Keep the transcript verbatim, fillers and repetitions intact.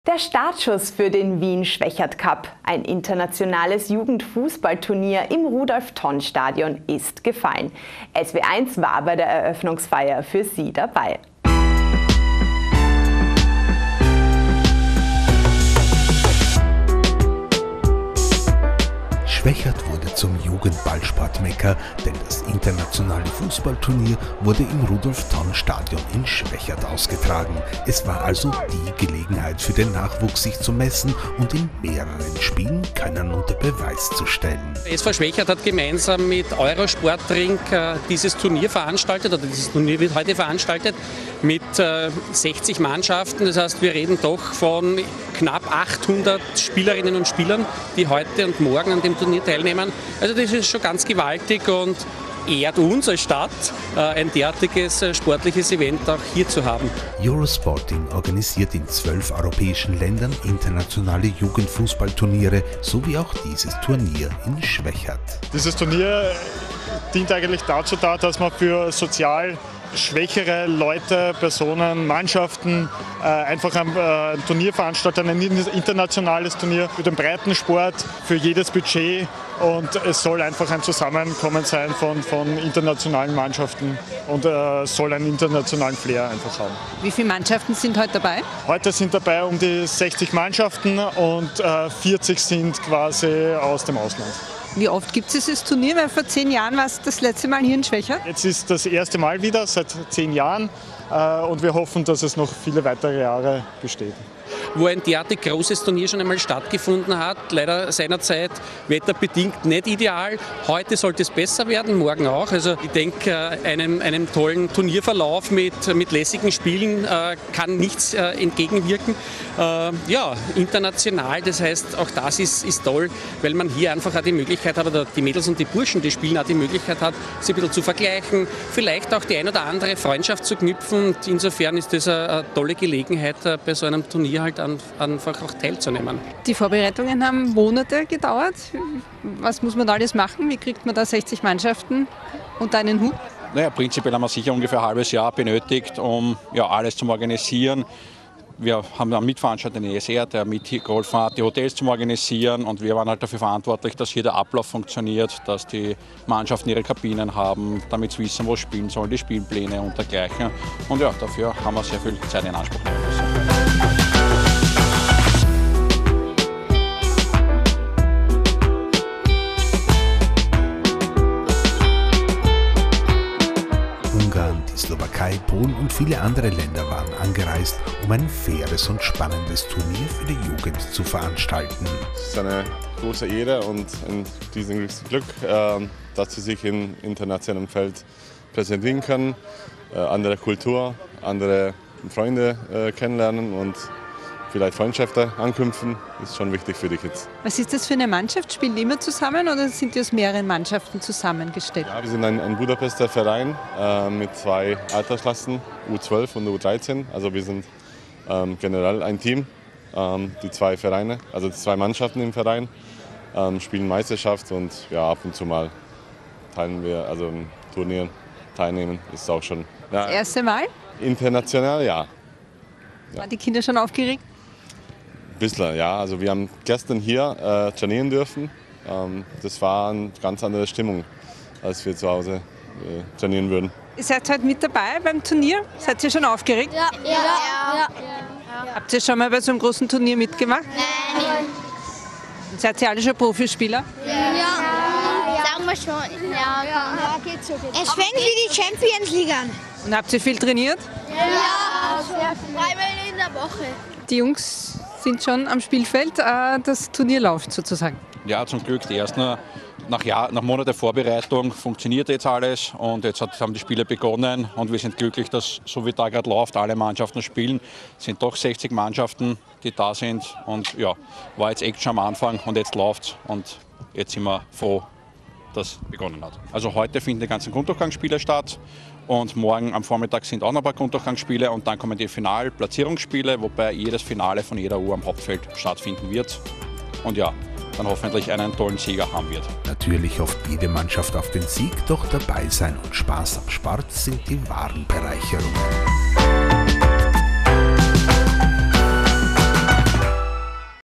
Der Startschuss für den Wien-Schwächert-Cup, ein internationales Jugendfußballturnier im Rudolf-Tonn-Stadion, ist gefallen. S W eins war bei der Eröffnungsfeier für Sie dabei. Schwächert wurde zum Jugendballsport-Mekka, denn das internationale Fußballturnier wurde im Rudolf-Tonn-Stadion in Schwächert ausgetragen. Es war also die Gelegenheit für den Nachwuchs, sich zu messen und in mehreren Spielen keinen unter Beweis zu stellen. S V Schwächert hat gemeinsam mit Eurosportring äh, dieses Turnier veranstaltet, oder dieses Turnier wird heute veranstaltet, mit äh, sechzig Mannschaften. Das heißt, wir reden doch von knapp achthundert Spielerinnen und Spielern, die heute und morgen an dem Turnier teilnehmen. Also das ist schon ganz gewaltig und ehrt uns als Stadt, ein derartiges sportliches Event auch hier zu haben. Eurosporting organisiert in zwölf europäischen Ländern internationale Jugendfußballturniere, sowie auch dieses Turnier in Schwächert. Dieses Turnier dient eigentlich dazu da, dass man für sozial schwächere Leute, Personen, Mannschaften äh, einfach ein, äh, ein Turnier veranstalten, ein internationales Turnier für den Breitensport, für jedes Budget, und es soll einfach ein Zusammenkommen sein von, von internationalen Mannschaften und äh, soll einen internationalen Flair einfach haben. Wie viele Mannschaften sind heute dabei? Heute sind dabei um die sechzig Mannschaften und äh, vierzig sind quasi aus dem Ausland. Wie oft gibt es dieses Turnier? Weil vor zehn Jahren war es das letzte Mal hier in Schwächert. Jetzt ist das erste Mal wieder, seit zehn Jahren. Und wir hoffen, dass es noch viele weitere Jahre besteht. Wo ein derartig großes Turnier schon einmal stattgefunden hat, leider seinerzeit wetterbedingt nicht ideal. Heute sollte es besser werden, morgen auch. Also ich denke, einem, einem tollen Turnierverlauf mit, mit lässigen Spielen äh, kann nichts äh, entgegenwirken. Äh, ja, international, das heißt, auch das ist, ist toll, weil man hier einfach auch die Möglichkeit hat, oder die Mädels und die Burschen, die spielen, auch die Möglichkeit hat, sie ein bisschen zu vergleichen, vielleicht auch die ein oder andere Freundschaft zu knüpfen. Und insofern ist das eine, eine tolle Gelegenheit, bei so einem Turnier halt an, einfach auch teilzunehmen. Die Vorbereitungen haben Monate gedauert. Was muss man da alles machen? Wie kriegt man da sechzig Mannschaften unter einen Hut? Naja, prinzipiell haben wir sicher ungefähr ein halbes Jahr benötigt, um ja, alles zu organisieren. Wir haben einen Mitveranstalter, den E S R, der mitgeholfen hat, die Hotels zu organisieren, und wir waren halt dafür verantwortlich, dass hier der Ablauf funktioniert, dass die Mannschaften ihre Kabinen haben, damit sie wissen, wo sie spielen sollen, die Spielpläne und dergleichen. Und ja, dafür haben wir sehr viel Zeit in Anspruch nehmen müssen. Die Slowakei, Polen und viele andere Länder waren angereist, um ein faires und spannendes Turnier für die Jugend zu veranstalten. Es ist eine große Ehre und ein riesiges Glück, dass sie sich im internationalen Feld präsentieren können, andere Kultur, andere Freunde kennenlernen und vielleicht Freundschaften anknüpfen, ist schon wichtig für die Kids. Was ist das für eine Mannschaft? Spielen die immer zusammen oder sind die aus mehreren Mannschaften zusammengestellt? Ja, wir sind ein, ein Budapester Verein äh, mit zwei Altersklassen, U zwölf und U dreizehn. Also wir sind ähm, generell ein Team, ähm, die zwei Vereine, also die zwei Mannschaften im Verein, ähm, spielen Meisterschaft, und ja, ab und zu mal teilen wir, also im Turnier teilnehmen, ist auch schon. Ja, das erste Mal? International, ja. ja. Waren die Kinder schon aufgeregt? Bisschen, ja. Also wir haben gestern hier äh, trainieren dürfen. Ähm, das war eine ganz andere Stimmung, als wir zu Hause äh, trainieren würden. Ihr seid heute mit dabei beim Turnier? Seid ihr schon aufgeregt? Ja. Ja. Ja. Ja. Habt ihr schon mal bei so einem großen Turnier mitgemacht? Nein. Und seid ihr alle schon Profispieler? Ja. Ja. Ja. Sagen wir schon. Ja. Ja. Geht so, geht so. Es fängt wie die Champions League an. Und habt ihr viel trainiert? Ja. Ja. Dreimal in der Woche. Die Jungs sind schon am Spielfeld, das Turnier läuft sozusagen. Ja, zum Glück. Die ersten, nach, Jahr, nach Monaten Vorbereitung funktioniert jetzt alles, und jetzt hat, haben die Spiele begonnen, und wir sind glücklich, dass, so wie da gerade läuft, alle Mannschaften spielen. Es sind doch sechzig Mannschaften, die da sind, und ja, war jetzt echt schon am Anfang, und jetzt läuft's, und jetzt sind wir froh, dass es begonnen hat. Also heute finden die ganzen Grunddurchgangsspiele statt. Und morgen am Vormittag sind auch noch ein paar Grunddurchgangsspiele, und dann kommen die Final-Platzierungsspiele, wobei jedes Finale von jeder Uhr am Hauptfeld stattfinden wird. Und ja, dann hoffentlich einen tollen Sieger haben wird. Natürlich hofft jede Mannschaft auf den Sieg, doch dabei sein und Spaß am Sport sind die wahren Bereicherungen.